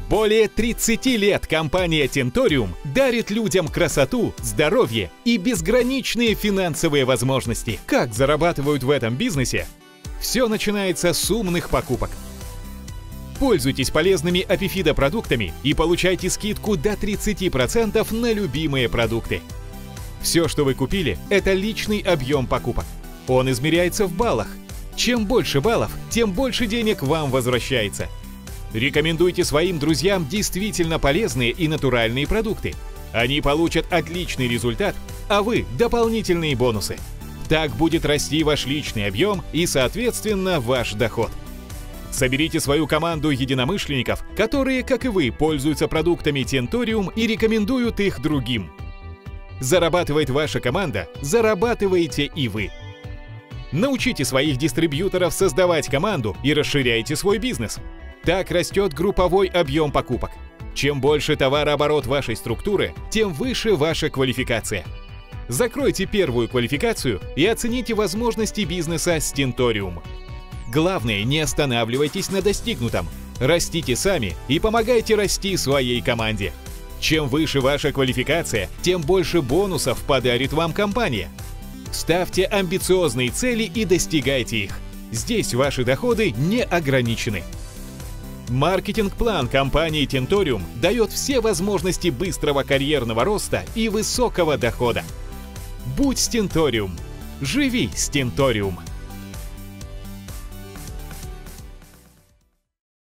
Более 30 лет компания Tentorium дарит людям красоту, здоровье и безграничные финансовые возможности. Как зарабатывают в этом бизнесе? Все начинается с умных покупок. Пользуйтесь полезными Apifida продуктами и получайте скидку до 30% на любимые продукты. Все, что вы купили, это личный объем покупок. Он измеряется в баллах. Чем больше баллов, тем больше денег вам возвращается. Рекомендуйте своим друзьям действительно полезные и натуральные продукты. Они получат отличный результат, а вы – дополнительные бонусы. Так будет расти ваш личный объем и, соответственно, ваш доход. Соберите свою команду единомышленников, которые, как и вы, пользуются продуктами Tentorium и рекомендуют их другим. Зарабатывает ваша команда, зарабатываете и вы. Научите своих дистрибьюторов создавать команду и расширяйте свой бизнес. Так растет групповой объем покупок. Чем больше товарооборот вашей структуры, тем выше ваша квалификация. Закройте первую квалификацию и оцените возможности бизнеса с Tentorium. Главное, не останавливайтесь на достигнутом. Растите сами и помогайте расти своей команде. Чем выше ваша квалификация, тем больше бонусов подарит вам компания. Ставьте амбициозные цели и достигайте их. Здесь ваши доходы не ограничены. Маркетинг-план компании Tentorium дает все возможности быстрого карьерного роста и высокого дохода. Будь с Tentorium. Живи с Tentorium.